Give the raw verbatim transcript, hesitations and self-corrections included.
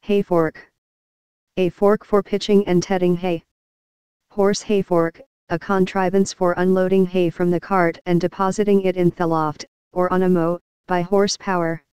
Hayfork. A fork for pitching and tedding hay. Horse hayfork, a contrivance for unloading hay from the cart and depositing it in the loft, or on a mow, by horsepower.